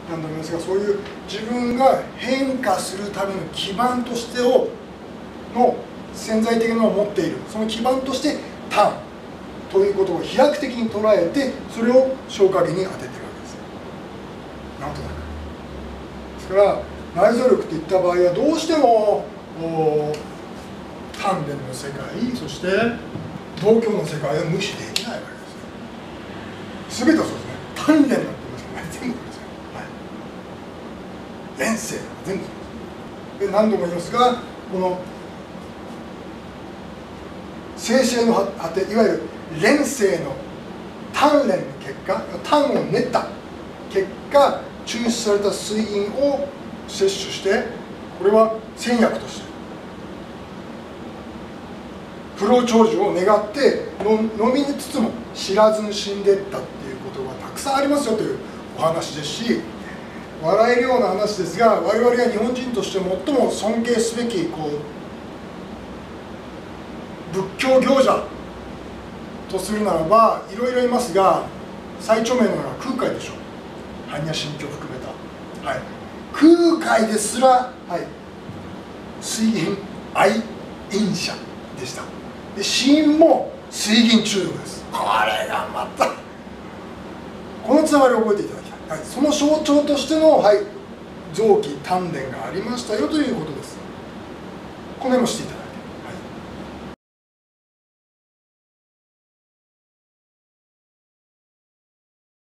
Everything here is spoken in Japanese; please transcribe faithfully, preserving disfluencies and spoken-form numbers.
なんだと思いますが、そういう自分が変化するための基盤としてをの潜在的なのを持っている、その基盤として単ということを飛躍的に捉えて、それを消化器に当ててるわけです。なんとなくですから、内臓力といった場合はどうしても丹田の世界、そして道教の世界を無視できないわけですよ。全てはそうですね。丹田なんて言いますからね、全部ですよ。はい、連星全部そうです。で、何度も言いますが、この生成の果て、いわゆる連星の丹連の結果、丹を練った結果、抽出された水銀を摂取して、これは戦薬として不老長寿を願って飲みつつも知らずに死んでいったっていうことがたくさんありますよというお話ですし、笑えるような話ですが、我々が日本人として最も尊敬すべきこう仏教行者とするならば、いろいろいますが、最著名なのが空海でしょう。般若心経を含めた、はい、空海ですら、はい、水銀愛飲者でした。で、死因も水銀中毒です。これがまたこのつながりを覚えていただきたい、はい、その象徴としての、はい、臓器丹田がありましたよということです。この辺もしていただきたい。